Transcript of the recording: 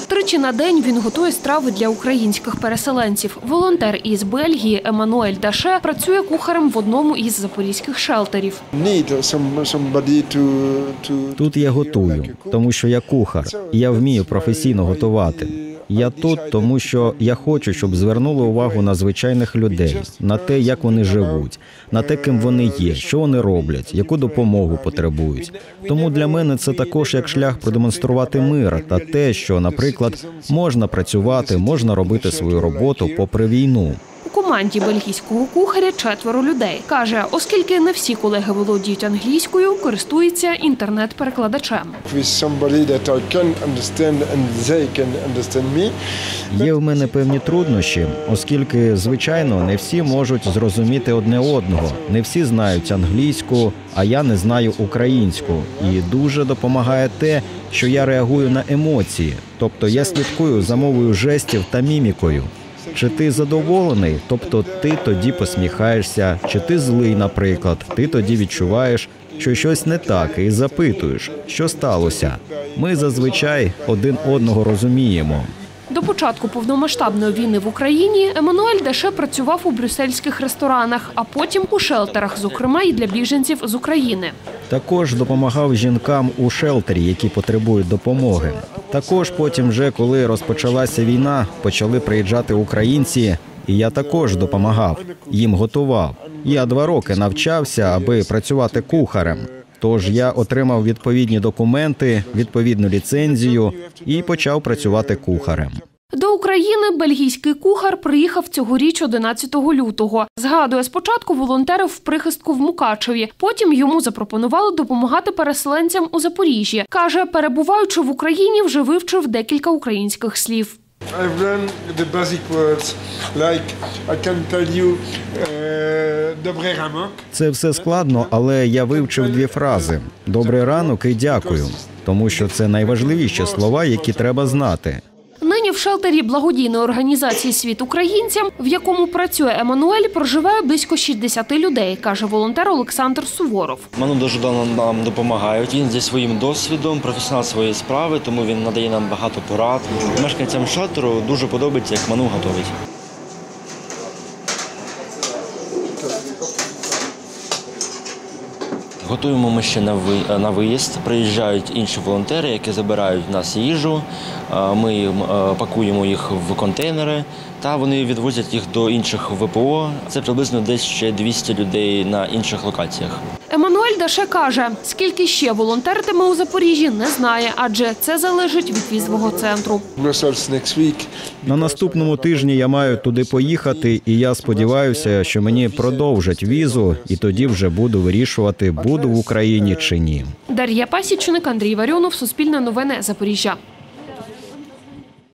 Тричі на день він готує страви для українських переселенців. Волонтер із Бельгії Еммануель Даше працює кухарем в одному із запорізьких шелтерів. Тут я готую, тому що я кухар, і я вмію професійно готувати. Я тут, тому що я хочу, щоб звернули увагу на звичайних людей, на те, як вони живуть, на те, ким вони є, що вони роблять, яку допомогу потребують. Тому для мене це також як шлях продемонструвати мир та те, що, наприклад, можна працювати, можна робити свою роботу попри війну. У команді бельгійського кухаря 4 людей. Каже, оскільки не всі колеги володіють англійською, користується інтернет-перекладачем. Є в мене певні труднощі, оскільки, звичайно, не всі можуть зрозуміти одне одного. Не всі знають англійську, а я не знаю українську. І дуже допомагає те, що я реагую на емоції. Тобто я слідкую за мовою жестів та мімікою. Чи ти задоволений, тобто ти тоді посміхаєшся, чи ти злий, наприклад, ти тоді відчуваєш, що щось не так і запитуєш, що сталося. Ми зазвичай один одного розуміємо. До початку повномасштабної війни в Україні Еммануель Даше працював у брюссельських ресторанах, а потім у шелтерах, зокрема і для біженців з України. Також допомагав жінкам у шелтері, які потребують допомоги. Також потім вже, коли розпочалася війна, почали приїжджати українці, і я також допомагав, їм готував. Я 2 роки навчався, аби працювати кухарем. Тож я отримав відповідні документи, відповідну ліцензію і почав працювати кухарем. До України бельгійський кухар приїхав цьогоріч 11 лютого. Згадує, спочатку волонтерив в прихистку в Мукачеві, потім йому запропонували допомагати переселенцям у Запоріжжі. Каже, перебуваючи в Україні, вже вивчив декілька українських слів. Це все складно, але я вивчив 2 фрази «Добрий ранок» і «Дякую», тому що це найважливіші слова, які треба знати. Нині в шелтері благодійної організації «Світ українцям», в якому працює Еммануель, проживає близько 60 людей, каже волонтер Олександр Суворов. Вони дуже давно нам допомагають. Він зі своїм досвідом, професіонал своєї справи, тому він надає нам багато порад. Мешканцям шелтеру дуже подобається, як Ману готовить. Готуємо ми ще на виїзд. Приїжджають інші волонтери, які забирають в нас їжу. Ми пакуємо їх в контейнери та вони відвозять їх до інших ВПО. Це приблизно десь ще 200 людей на інших локаціях. Еммануель Даше каже, скільки ще волонтеритиме у Запоріжжі, не знає, адже це залежить від візового центру. На наступному тижні я маю туди поїхати, і я сподіваюся, що мені продовжать візу, і тоді вже буду вирішувати, буду в Україні чи ні. Дар'я Пасічник, Андрій Варіонов, Суспільне новини, Запоріжжя.